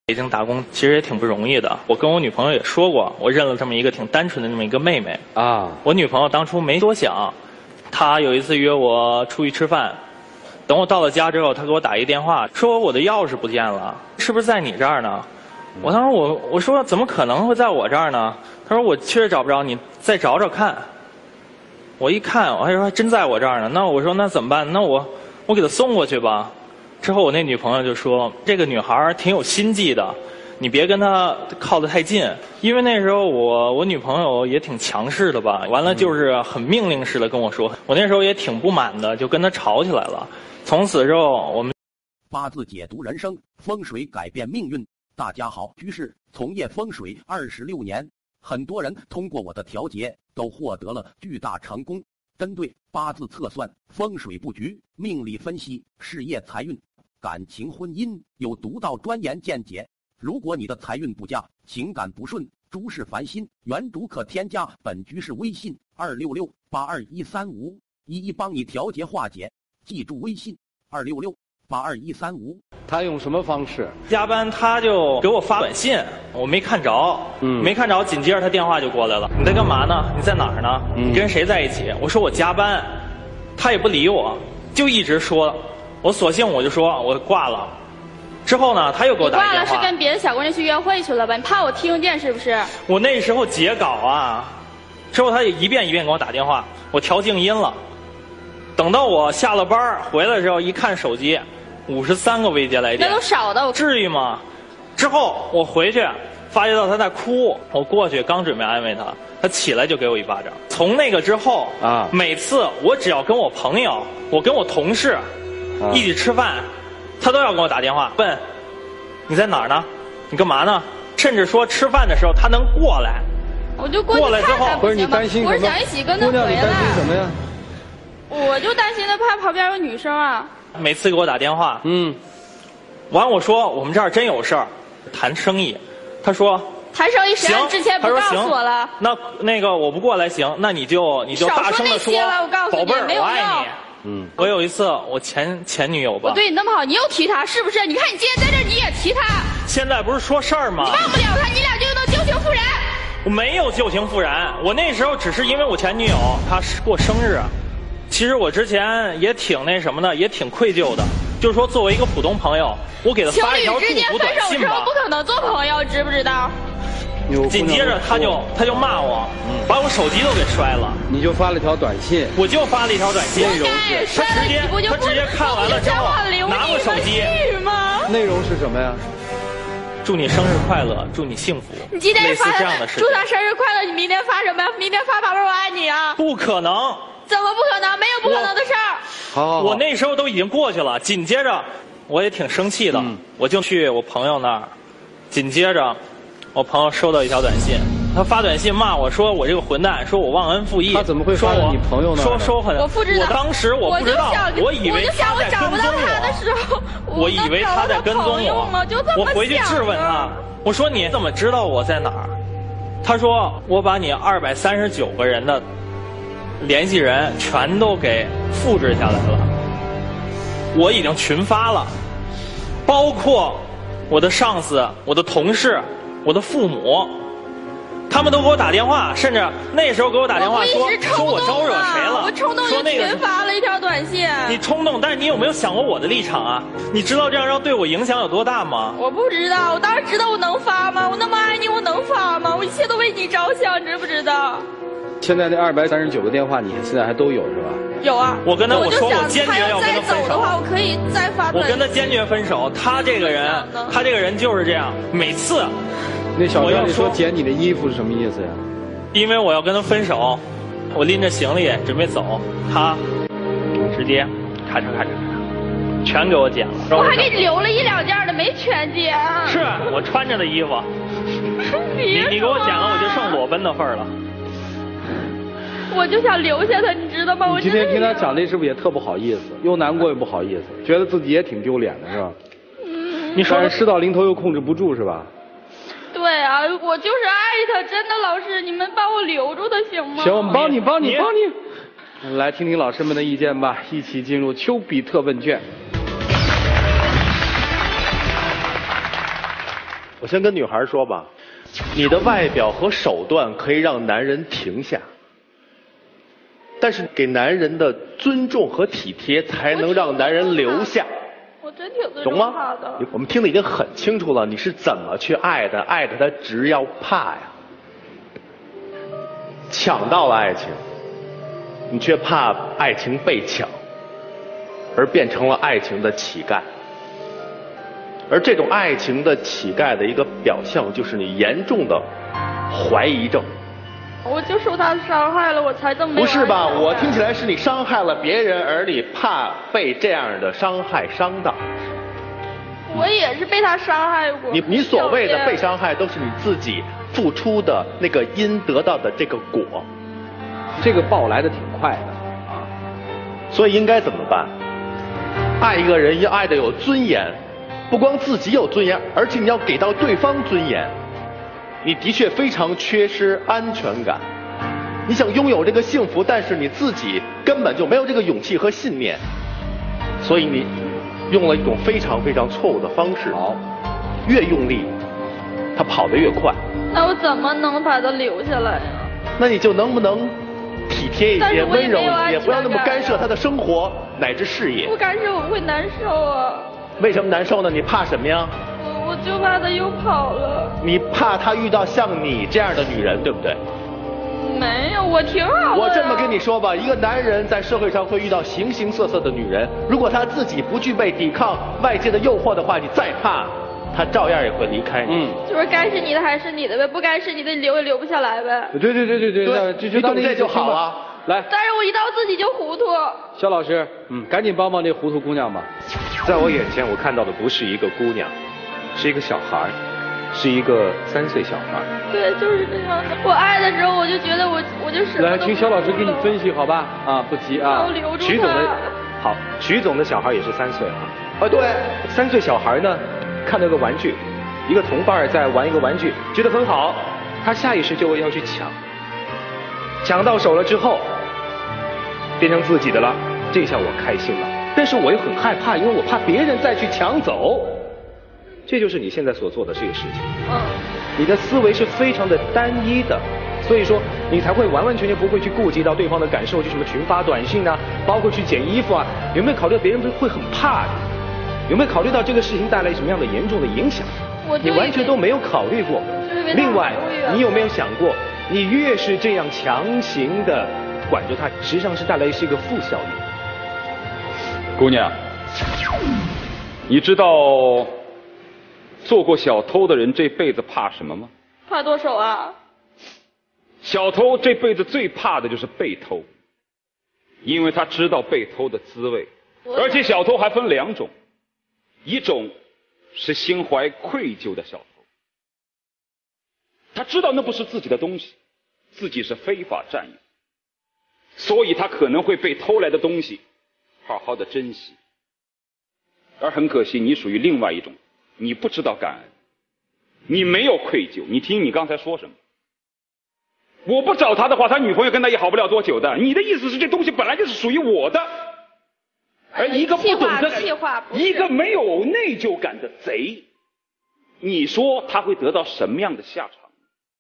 北京打工其实也挺不容易的。我跟我女朋友也说过，我认了这么一个挺单纯的这么一个妹妹啊。我女朋友当初没多想，她有一次约我出去吃饭，等我到了家之后，她给我打一电话，说我的钥匙不见了，是不是在你这儿呢？我当时我说怎么可能会在我这儿呢？她说我确实找不着，你再找找看。我一看，我还说还真在我这儿呢。那我说那怎么办？那我给她送过去吧。之后我那女朋友就说，这个女孩挺有心计的，你别跟她靠得太近。因为那时候我女朋友也挺强势的吧，完了就是很命令式的跟我说，我那时候也挺不满的，就跟她吵起来了。从此之后我们八字解读人生，风水改变命运。大家好，居士从业风水26年，很多人通过我的调节都获得了巨大成功。针对八字测算、风水布局、命理分析、事业财运、感情婚姻有独到专研见解。如果你的财运不佳，情感不顺，诸事烦心，原主可添加本居士微信266-82135，一一帮你调节化解。记住微信266-82135。 他用什么方式？ 加班他就给我发短信，我没看着，没看着，紧接着他电话就过来了。你在干嘛呢？你在哪儿呢？你跟谁在一起？我说我加班，他也不理我，就一直说。我索性我就说我挂了。之后呢，他又给我打电话。 你挂了是跟别的小姑娘去约会去了吧？你怕我听见是不是？ 我那时候截稿啊。之后他也一遍一遍给我打电话，我调静音了。等到我下了班回来的时候，一看手机，53个未接来电。 那都少的， 至于吗？之后我回去发觉到他在哭，我过去刚准备安慰他，他起来就给我一巴掌。从那个之后啊，每次我只要跟我朋友、我跟我同事一起吃饭，他都要给我打电话问你在哪儿呢？你干嘛呢？甚至说吃饭的时候他能过来， 我就过来之后， 不是你担心什么？ 我是想一起跟他回来。 姑娘，你担心什么呀？ 我就担心他怕旁边有女生啊。 每次给我打电话，完我说我们这儿真有事儿，谈生意。他说谈生意谁让之前不告诉我了？ 那个我不过来行，那你就大声的说，宝贝儿我爱你。我有一次我前女友吧， 我对你那么好，你又提她是不是？你看你今天在这儿你也提她。 现在不是说事儿吗？ 你忘不了她，你俩就能旧情复燃。 我没有旧情复燃，我那时候只是因为我前女友她过生日。其实我之前也挺那什么的，也挺愧疚的。就是说，作为一个普通朋友，我给他发一条祝福短信吧。情侣之间分手之后不可能做朋友，知不知道？ 紧接着他就骂我，把我手机都给摔了。 你就发了条短信， 我就发了一条短信， 内容是他直接看完了之后拿过手机。 内容是什么呀？ 祝你生日快乐，祝你幸福。 你今天发这样的事， 祝他生日快乐。你明天发什么呀？明天发宝贝我爱你啊？ 不可能。 怎么不可能？没有不可能的事儿。 好， 我那时候都已经过去了。紧接着，我也挺生气的，我就去我朋友那儿。紧接着，我朋友收到一条短信，他发短信骂我说我这个混蛋，说我忘恩负义。 他怎么会发到你朋友那儿？ 说很。 我不知道。 我当时我不知道，我以为他在跟踪我。我以为他在跟踪我。我回去质问他，我说你怎么知道我在哪儿？他说我把你239个人的联系人全都给复制下来了，我已经群发了，包括我的上司、我的同事、我的父母，他们都给我打电话，甚至那时候给我打电话说我招惹谁了， 我冲动就群发了一条短信。 你冲动，但是你有没有想过我的立场啊？你知道这样对我影响有多大吗？ 我不知道，我当时知道我能发吗？我那么爱你，我能发吗？我一切都为你着想，知不知道？ 现在那239个电话，你现在还都有是吧？ 有啊。 我跟他我说我坚决要跟他分手。 再走的话，我可以再发。 我跟他坚决分手。他这个人就是这样，每次。 那小哥，你说捡你的衣服是什么意思呀？ 因为我要跟他分手，我拎着行李准备走，他直接咔嚓咔嚓全给我捡了。 我还给你留了1、2件的，没全捡。 是我穿着的衣服。你给我捡了，我就剩裸奔的份儿了。 我就想留下他，你知道吗？我今天听他讲这是不是也特不好意思，又难过又不好意思，觉得自己也挺丢脸的是吧？你说事到临头又控制不住是吧？ 对啊，我就是爱他，真的，老师，你们帮我留住他行吗？ 行，我们帮你。来听听老师们的意见吧，一起进入丘比特问卷。 我先跟女孩说吧，你的外表和手段可以让男人停下，但是给男人的尊重和体贴才能让男人留下。 我真挺尊重他的。 懂吗？我们听得已经很清楚了，你是怎么去爱的，爱的他直要怕呀。抢到了爱情，你却怕爱情被抢，而变成了爱情的乞丐。而这种爱情的乞丐的一个表象，就是你严重的怀疑症。 我就受他伤害了，我才这么。 不是吧？我听起来是你伤害了别人，而你怕被这样的伤害伤到。 我也是被他伤害过。 你所谓的被伤害，都是你自己付出的那个因得到的这个果。 这个报来的挺快的啊。 所以应该怎么办？爱一个人要爱的有尊严。不光自己有尊严，而且你要给到对方尊严。你的确非常缺失安全感，你想拥有这个幸福，但是你自己根本就没有这个勇气和信念，所以你用了一种非常非常错误的方式。 好， 越用力，他跑得越快。 那我怎么能把他留下来呀？ 那你就能不能体贴一些、温柔一些，不要那么干涉他的生活乃至事业。 不干涉我会难受啊。 为什么难受呢？你怕什么呀？ 我就怕他又跑了。 你怕他遇到像你这样的女人，对不对？ 没有，我挺好的。 我这么跟你说吧，一个男人在社会上会遇到形形色色的女人，如果他自己不具备抵抗外界的诱惑的话，你再怕，他照样也会离开你。 就是该是你的还是你的呗，不该是你的留也留不下来呗。 对， 你懂这就好了。 来， 但是我一到自己就糊涂。 肖老师，赶紧帮帮这糊涂姑娘吧。 在我眼前，我看到的不是一个姑娘，是一个小孩，是一个3岁小孩。 对，就是这样的。我爱的时候，我就觉得我就什么都不来，请肖老师给你分析好吧？啊，不急啊。 我留住徐总的好，徐总的小孩也是3岁啊。 对 ，3岁小孩呢，看到个玩具，一个同伴在玩一个玩具，觉得很好，他下意识就会要去抢，抢到手了之后，变成自己的了，这下我开心了。但是我又很害怕，因为我怕别人再去抢走。这就是你现在所做的这个事情。你的思维是非常的单一的，所以说你才会完完全全不会去顾及到对方的感受，去什么群发短信啊，包括去捡衣服啊，有没有考虑到别人会很怕的？有没有考虑到这个事情带来什么样的严重的影响？你完全都没有考虑过。另外，你有没有想过，你越是这样强行的管着他，实际上是带来是一个负效应。 姑娘，你知道做过小偷的人这辈子怕什么吗？ 怕剁手啊！ 小偷这辈子最怕的就是被偷，因为他知道被偷的滋味。而且小偷还分2种，一种是心怀愧疚的小偷，他知道那不是自己的东西，自己是非法占有，所以他可能会被偷来的东西好好的珍惜。而很可惜，你属于另外一种，你不知道感恩，你没有愧疚。你听你刚才说什么？我不找他的话，他女朋友跟他也好不了多久的。你的意思是这东西本来就是属于我的，而一个不懂得、一个没有内疚感的贼，你说他会得到什么样的下场？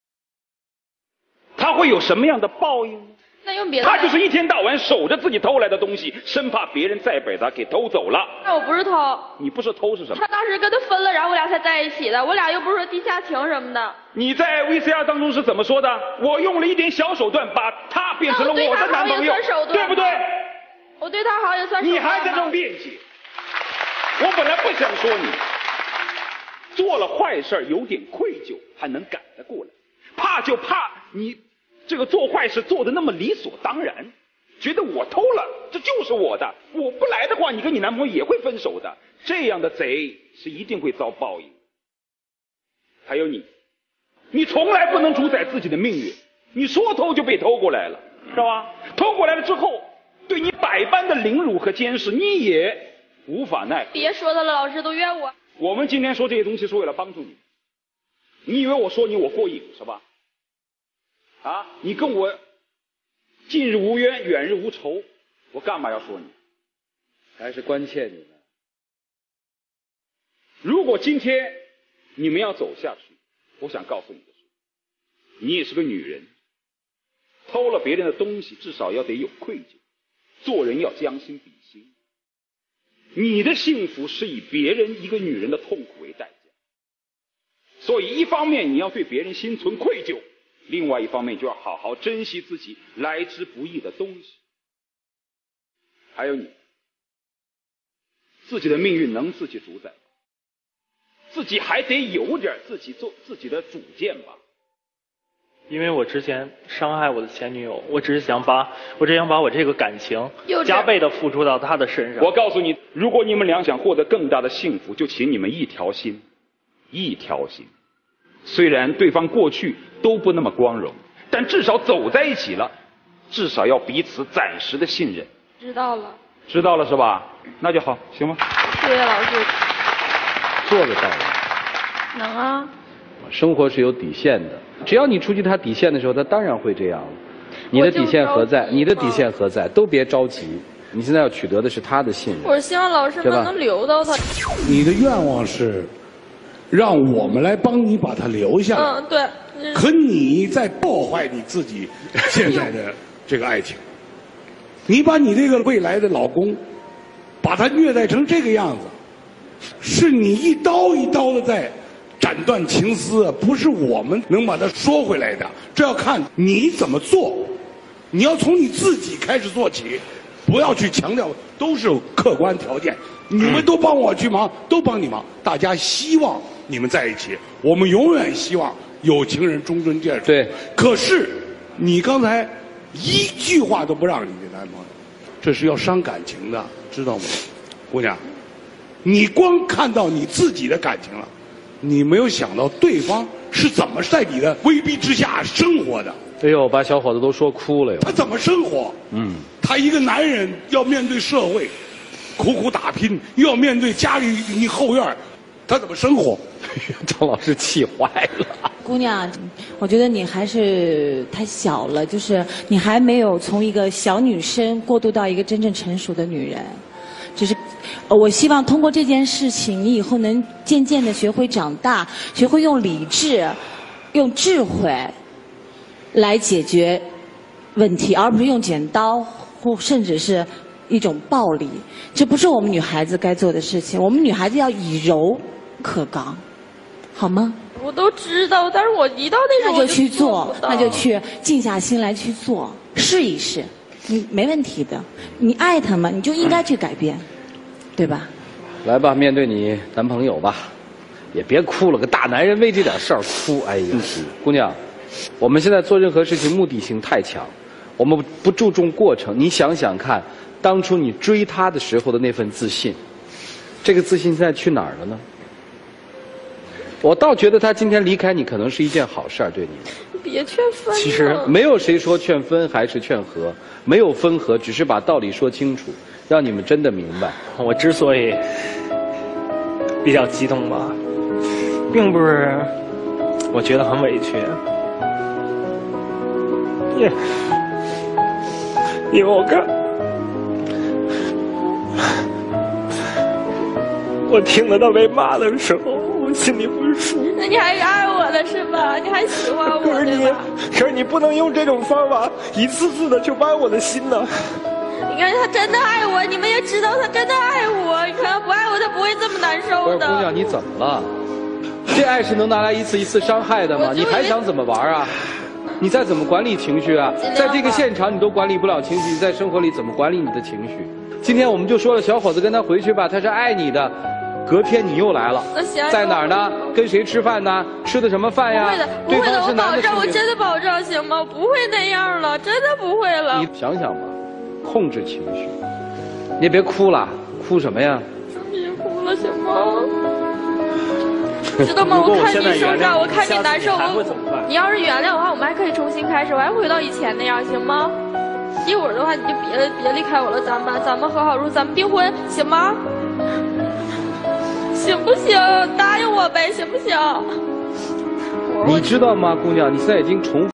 他会有什么样的报应呢？ 那用别的， 他就是一天到晚守着自己偷来的东西，生怕别人再把他给偷走了。 那我不是偷。 你不是偷是什么？ 他当时跟他分了，然后我俩才在一起的，我俩又不是说地下情什么的。 你在 VCR 当中是怎么说的？我用了一点小手段，把他变成了我的男朋友，对不对？ 我对他好也算手段。 你还在这辩解？我本来不想说你，做了坏事有点愧疚，还能改得过来。怕就怕你这个做坏事做的那么理所当然，觉得我偷了这就是我的，我不来的话你跟你男朋友也会分手的，这样的贼是一定会遭报应。还有你从来不能主宰自己的命运，你说偷就被偷过来了，是吧？偷过来了之后对你百般的凌辱和监视，你也无法奈何。 别说他了，老师都怨我。 我们今天说这些东西是为了帮助你，你以为我说你我过瘾是吧？啊，你跟我近日无冤远日无仇，我干嘛要说你？ 还是关切你呢。 如果今天你们要走下去，我想告诉你的是，你也是个女人，偷了别人的东西，至少要得有愧疚，做人要将心比心。你的幸福是以别人一个女人的痛苦为代价，所以一方面你要对别人心存愧疚，另外一方面就要好好珍惜自己来之不易的东西。还有你，自己的命运能自己主宰，自己还得有点自己做自己的主见吧。 因为我之前伤害我的前女友，我只想把我这个感情加倍的付出到她的身上。 我告诉你，如果你们俩想获得更大的幸福，就请你们一条心，一条心。虽然对方过去都不那么光荣，但至少走在一起了，至少要彼此暂时的信任。 知道了。 知道了是吧？那就好，行吗？ 谢谢老师。 做得到了。 能啊。 生活是有底线的，只要你出去他底线的时候，他当然会这样。你的底线何在？你的底线何在？都别着急，你现在要取得的是他的信任。 我希望老师们能留到他。 你的愿望是让我们来帮你把他留下来。 对。 可你在破坏你自己现在的这个爱情。你把你这个未来的老公，把他虐待成这个样子，是你一刀一刀的在斩断情丝，不是我们能把它说回来的。这要看你怎么做，你要从你自己开始做起，不要去强调都是客观条件。你们都帮我去忙，都帮你忙，大家希望你们在一起，我们永远希望有情人终成眷属。 对， 可是你刚才一句话都不让你的男朋友，这是要伤感情的，知道吗，姑娘？你光看到你自己的感情了，你没有想到对方是怎么在你的威逼之下生活的。 哎呦，把小伙子都说哭了哟。 他怎么生活？他一个男人要面对社会，苦苦打拼，又要面对家里你后院，他怎么生活？ 张老师气坏了。 姑娘，我觉得你还是太小了，就是你还没有从一个小女生过渡到一个真正成熟的女人。只是，我希望通过这件事情，你以后能渐渐的学会长大，学会用理智、用智慧来解决问题，而不是用剪刀或甚至是一种暴力。这不是我们女孩子该做的事情。我们女孩子要以柔克刚，好吗？ 我都知道，但是我一到那时候那就去做，那就去静下心来去做，试一试，你没问题的。你爱他吗？你就应该去改变，对吧？ 来吧，面对你男朋友吧，也别哭了，个大男人为这点事儿哭，哎呀，姑娘，我们现在做任何事情目的性太强，我们不注重过程。你想想看，当初你追他的时候的那份自信，这个自信现在去哪儿了呢？我倒觉得他今天离开你可能是一件好事儿，对你。 别劝分。 其实没有谁说劝分还是劝和，没有分合，只是把道理说清楚，让你们真的明白。 我之所以比较激动吧，并不是我觉得很委屈，因为我听到他被骂的时候，我心里不舒服。 那你还是爱我的是吧？你还喜欢我对吧？ 可是你不能用这种方法一次次的去剜我的心呢。 你看他真的爱我，你们也知道他真的爱我。你看不爱我，他不会这么难受的。 姑娘，你怎么了？这爱是能拿来一次一次伤害的吗？你还想怎么玩啊？你再怎么管理情绪啊？在这个现场你都管理不了情绪，在生活里怎么管理你的情绪？今天我们就说了，小伙子跟他回去吧，他是爱你的。隔天你又来了，在哪儿呢？跟谁吃饭呢？吃的什么饭呀？ 不会的，不会的，我保证，我真的保证，行吗？不会那样了，真的不会了。 你想想吧，控制情绪，你也别哭了，哭什么呀？ 别哭了，行吗？知道吗？我看你受伤，我看你难受，你要是原谅的话，我们还可以重新开始，我还回到以前那样，行吗？一会儿的话，你就别离开我了，咱们和好如初，咱们订婚，行吗？行不行？答应我呗，行不行？ 你知道吗，姑娘？你现在已经重复。